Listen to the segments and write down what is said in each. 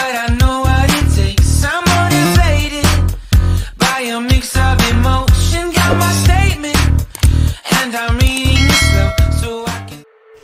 but I know what it takes. I'm motivated by a mix of emotion. Got my statement, and I'm reading it slow so I can.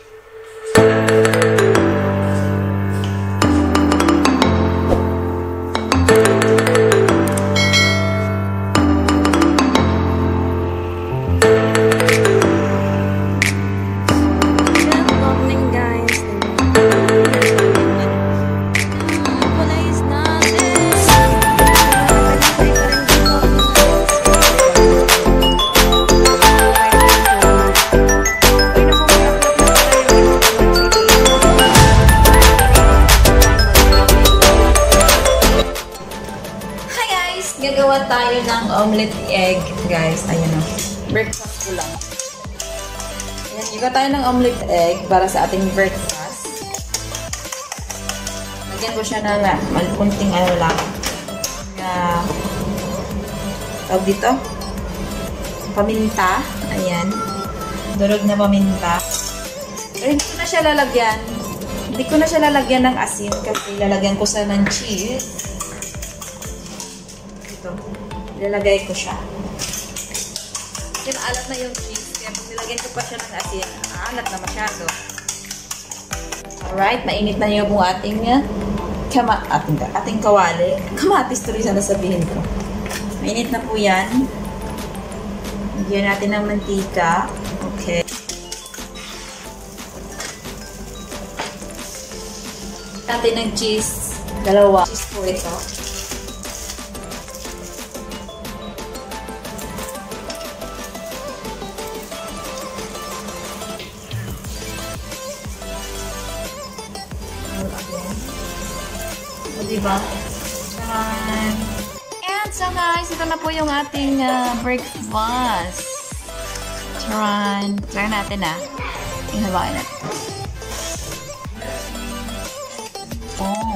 Gagawa tayo ng omelette egg, guys. Ayan o. Breakfast ko lang. Ayan, gagawa tayo ng omelette egg para sa ating breakfast. Lagyan ko siya na malpunting ano lang. Tawag dito. Paminta. Ayan. Durog na paminta. Pero hindi ko na siya lalagyan. Hindi ko na siya lalagyan ng asin kasi lalagyan ko sa ng cheese. Ito. Ilalagay ko siya. Kasi maalat na yung cheese. Kaya pag nilagyan ko pa siya ng asin, maalat na masyado. Alright. Mainit na yung ating kawali. Kamatis tuloy sana sabihin ko. Mainit na po yan. Lagyan natin ng mantika. Okay. Natin ng cheese. Dalawa. Cheese po ito. Diba? And so guys, ito na po yung ating breakfast. Charan. Try natin Ihabain natin. Oh.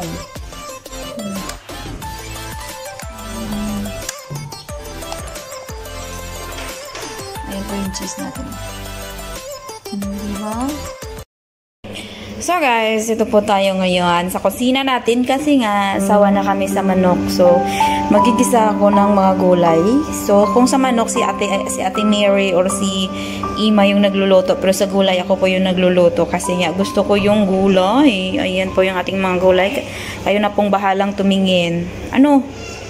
Ayan po yung cheese natin. Diba? So guys, ito po tayo ngayon sa kusina natin kasi nga sawa na kami sa manok. So magigisa ako ng mga gulay. So kung sa manok si Ate Mary or si Ima yung nagluluto, pero sa gulay ako po yung nagluluto kasi nga gusto ko yung gulay. Ayan po yung ating mga gulay. Kayo na pong bahalang tumingin. Ano?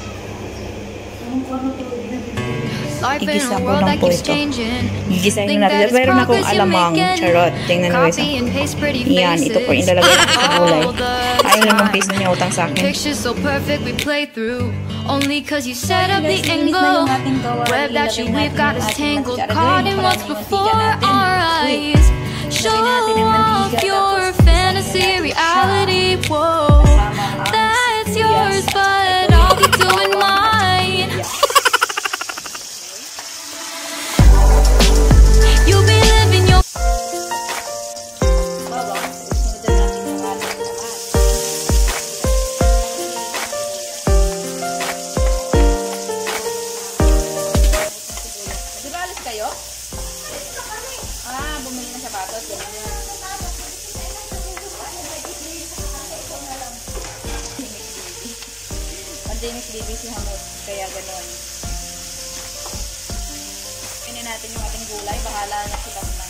Igisa ko lang po ito. Gigisahin natin. Meron akong alamang. Charot. Tingnan nyo isa. Yan. Ito po yung lalagay natin sa gulay. Ayaw limang piso niya utang sa akin. Only cause you set up the angle. Web that you we've got us tangled. Caught in what's before our eyes. Show off your fantasy reality. Whoa, that's yours, but I'll be doing mine. You'll be living your kayo? Bumili na sapatos. Pandemic baby si Hamod. Kaya gano'n. Pinin natin yung ating gulay. Bahala na si Batman.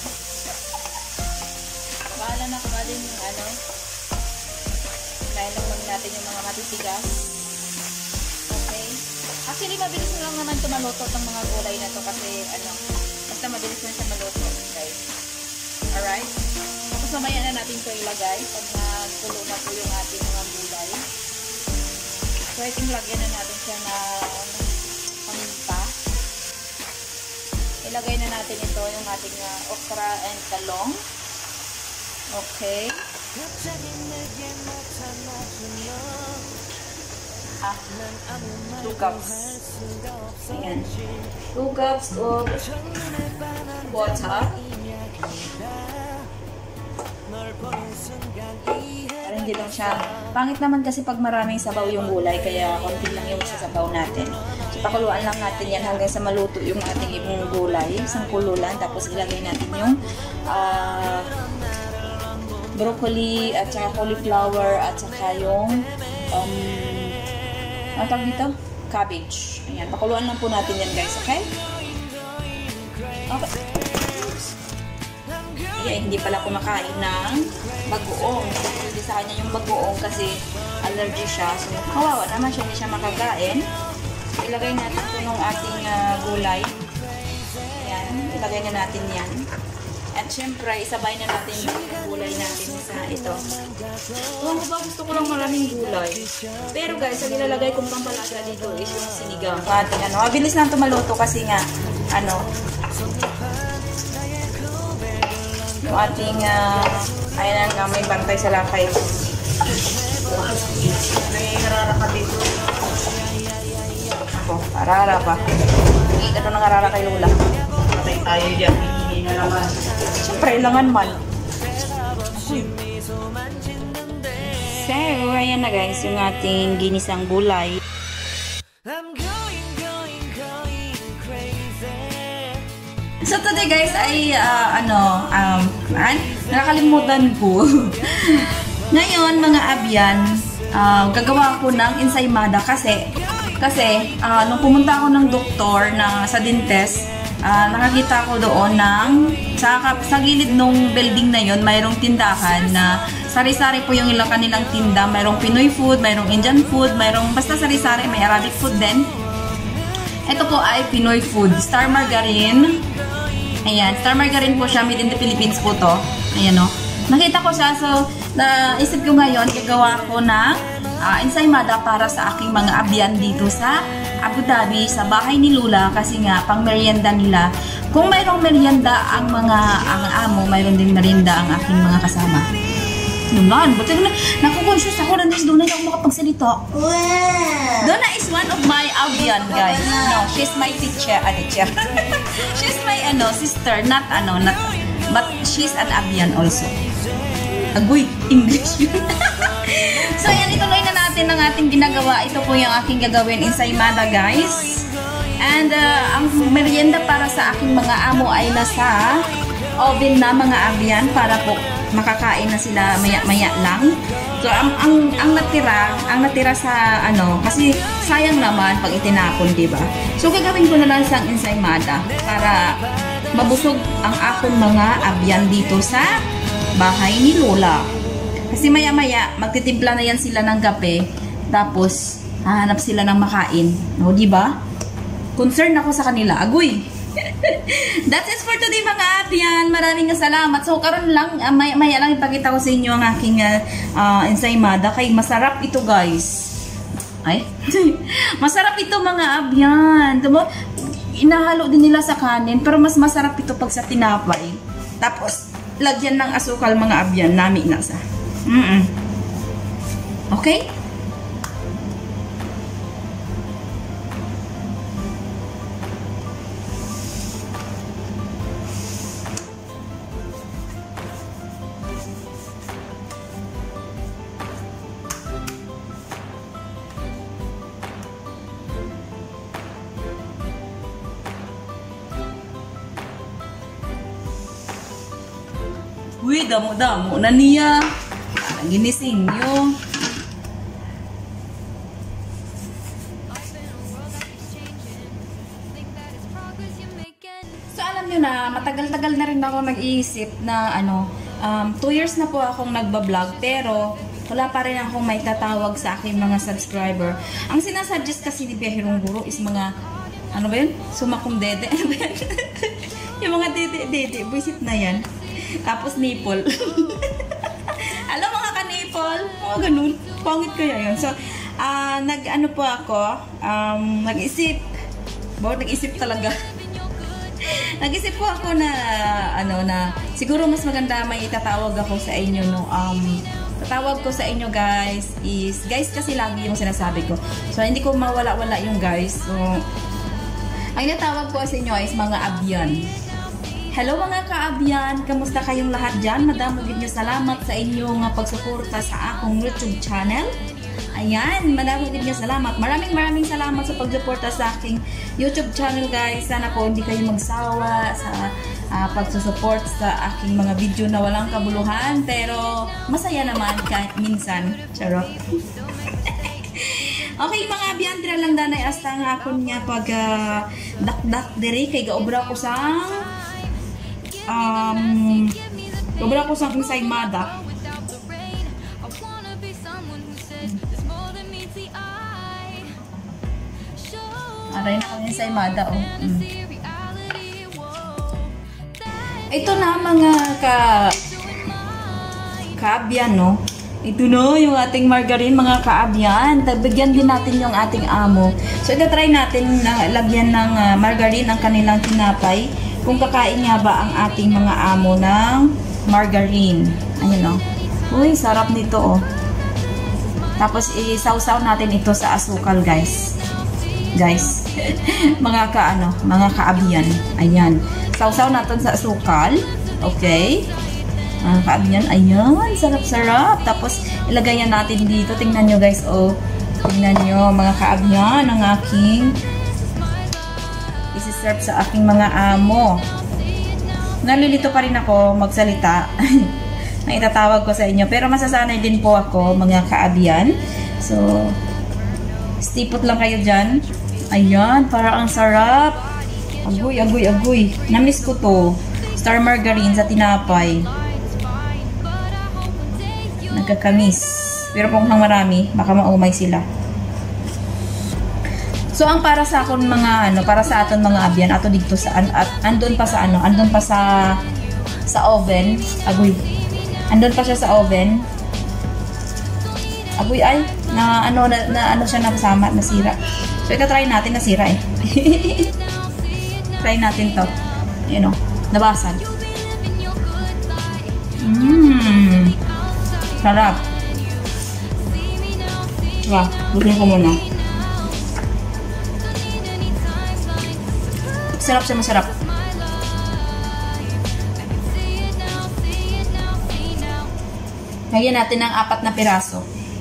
Bahala na kung alin yung ano. Kailan lang natin yung mga matitigas. Okay. Actually, mabilis na lang naman tumaluto ng mga gulay na to kasi ano, basta mabilis na siya maluto, guys. Alright? Tapos mamaya na natin ito ilagay pag nagulo na po yung ating mga gulay. So, I think lagyan na natin siya na paminta. Ilagay na natin ito yung ating okra and talong. Okay. 2 cups. Ayan. 2 cups of water. Para hindi lang siya. Pangit naman kasi pag maraming sabaw yung gulay, kaya konti lang yung sasabaw natin. So, pakuluan lang natin yan hanggang sa maluto yung ating ibang gulay. Isang kululan. Tapos ilagay natin yung broccoli at saka cauliflower at saka yung Ang tawag dito? Cabbage. Ayan, pakuluan lang po natin yan guys, okay? Okay. Ayan, hindi pala kumakain ng bagoong. Hindi sa kanya yung bagoong kasi allergy siya. So, kawawa naman siya, hindi siya makakain. Ilagay natin ito ng ating gulay. Ayan, ilagay na natin yan. At syempre, isabay na natin yung gulay natin sa ito. Kung ba, gusto ko lang maraming gulay. Pero guys, ang ilalagay kong pampalasa dito is yung sinigang. Ating mabilis lang ito maluto kasi nga, yung ating, ayan nga, may bantay sa lakay. May harara ka dito. Ako, harara pa. Ito nang harara kay Lola. Patay tayo dyan. Hindi na naman. Siyempre, ilangan man. So, ayan na guys, yung ating ginisang gulay. So today guys ay nakakalimutan ko. Ngayon mga abyan, gagawa ako ng ensaymada kasi nung pumunta ako ng doktor sa dentist, nakakita ko doon sa gilid ng building na yon, mayroong tindahan na sari-sari po yung kanilang tinda. Mayroong Pinoy food, mayroong Indian food, mayroong basta sari-sari, may Arabic food din. Ito po ay Pinoy food, Star Margarine. Ayan, Star Margarine po siya, made in the Philippines po to. Ayan o. Nakita ko siya, so naisip ko ngayon, gagawa ko ng ensaymada para sa aking mga abyan dito sa Abu Dhabi, sa bahay ni Lula, kasi nga, pang merienda nila. Kung mayroong merienda ang amo, mayroon din merienda ang aking mga kasama. Naman, buti na, naku-conscious ako na doon na ako makapagsalita. Donna is one of my abyan, guys. No, she's my teacher. She's my sister, but she's an abyan also. Agoy, English yun. So, yan, ituloy na natin ang ating ginagawa. Ito po yung aking gagawin, ensaymada, guys. And, ang merienda para sa aking mga amo ay nasa oven na, mga abyan, para po makakain na sila maya-maya lang. So, ang natira sa kasi sayang naman pag itinapon, diba? So, gagawin ko na lang isang ensaymada para mabusog ang akong mga abyan dito sa bahay ni Lola. Kasi maya-maya, magtitimpla na yan sila ng kape, tapos hahanap sila ng makain. No, diba? Concern ako sa kanila. Agoy! That's it for today mga abyan. Maraming salamat. So karon lang, maya lang ipakita ko sa inyo ang aking ensaymada. Kay masarap ito guys. Ay, masarap ito mga abyan. Inahalo din nila sa kanin, pero mas masarap ito pag sa tinapay. Tapos lagyan ng asukal mga abyan. Nami na sa. Okay? Uy, damo-damo na niya. Parang ginising nyo. So, alam nyo na, matagal-tagal na rin ako nag-iisip na 2 years na po akong nagbablog, pero wala pa rin akong may tatawag sa aking mga subscriber. Ang sinasuggest kasi ni Behirong Guru is mga, ano ba yun? Sumakum dede. Ano ba yan? Yung mga dede, buisit na yan. Tapos nipple. Alam mga ka-nipple? Oo, ganun. Pangit kaya yun. So, nag-ano po ako, nag-isip. Nag-isip talaga. Nag-isip po ako na, siguro mas maganda may itatawag ako sa inyo, no? Tatawag ko sa inyo, guys, is, guys kasi lagi yung sinasabi ko. So, hindi ko mawala-wala yung guys. So, ang itatawag ko sa inyo is mga abyan. Hello mga ka-abyan, kamusta kayong lahat dyan? Madamugin nyo salamat sa inyong pagsuporta sa akong YouTube channel. Ayan, madamugin nyo salamat. Maraming salamat sa pagsuporta sa aking YouTube channel guys. Sana po hindi kayo magsawa sa pagsusupport sa aking mga video na walang kabuluhan. Pero masaya naman kahit minsan. Charot. Okay, mga abiyandra lang danay hasta nga akon nga pag dakdak diri kay gaobra ko sang gaobra ko sang ensaymada. Aray na kami ensaymada oh. Ito na mga kaabyan, no? Ito no, yung ating margarine, mga kaabyan. Bigyan din natin yung ating amo. So, ito-try natin na lagyan ng margarine ang kanilang tinapay. Kung kakain nga ba ang ating mga amo ng margarine. Ayun, no? Uy, sarap nito, oh. Tapos, isawsaw natin ito sa asukal, guys. Guys. mga kaabyan. Ayan. Sausaw natin sa asukal. Okay. Mga kaabyan, ayan, sarap-sarap. Tapos, ilagay natin dito. Tingnan nyo guys, oh. Tingnan nyo, mga kaabyan, ang aking isi-serve sa aking mga amo. Nalilito pa rin ako magsalita. Na itatawag ko sa inyo. Pero masasanay din po ako, mga kaabyan. So, stipot lang kayo dyan. Ayan, parang ang sarap. Agoy, agoy, agoy. Namiss ko to. Star margarine sa tinapay. Nagkakamis. Pero kung marami, baka maumay sila. So, ang para sa akin mga, para sa aton mga abyan, ato dito sa, andun pa sa andun pa sa oven. Agoy. Andun pa siya sa oven. Agoy ay, na ano siya nasama, nasira. So, ito try natin, nasira eh. Try natin to. Ayan o, nabasag. Sarap. Wow, gusto ko muna. Sarap siya, masarap. Lagyan natin ng 4 na piraso.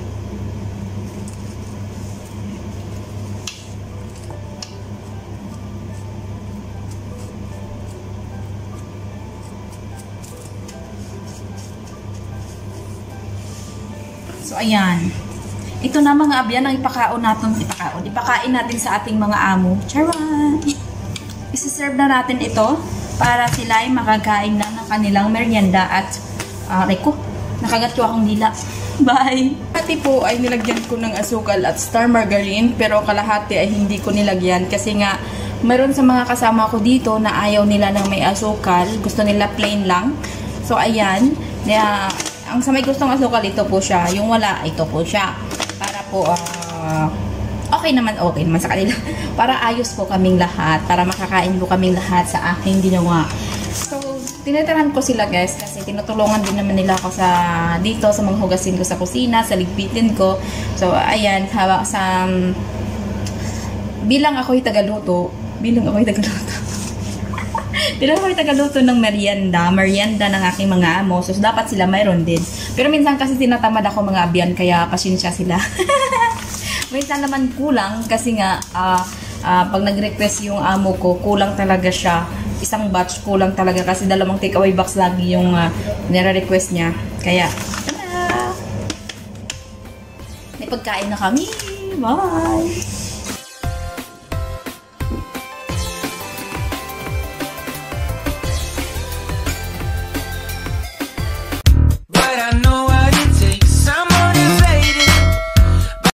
So, ayan. Ito na mga abyan ang ipakain natin sa ating mga amo. Charan! Isi-serve na natin ito para sila ay makakain na ng kanilang merienda at reko, nakagatyo akong dila. Bye! Kalahati po ay nilagyan ko ng asukal at star margarine, pero kalahati ay hindi ko nilagyan kasi nga meron sa mga kasama ko dito na ayaw nila ng may asukal, gusto nila plain lang. So, ayan. Ang sa may gustong asukal, ito po siya. Yung wala, ito po siya. Para po, okay naman sa kanila. Para ayos po kaming lahat. Para makakain po kaming lahat sa aking ginawa. So, tinataran ko sila guys kasi tinutulungan din naman nila ako dito sa mga hugasin ko sa kusina, sa ligpitin ko. So, ayan, bilang ako'y tagaluto ng merienda ng aking mga amo. So, dapat sila mayroon din. Pero minsan kasi tinatamad ako mga abyan, kaya pasensya sila. Minsan naman kulang kasi nga, pag nag-request yung amo ko, kulang talaga siya. Isang batch kulang talaga kasi 2 takeaway box lagi yung nire-request niya. Kaya, tada! May pagkain na kami. Bye!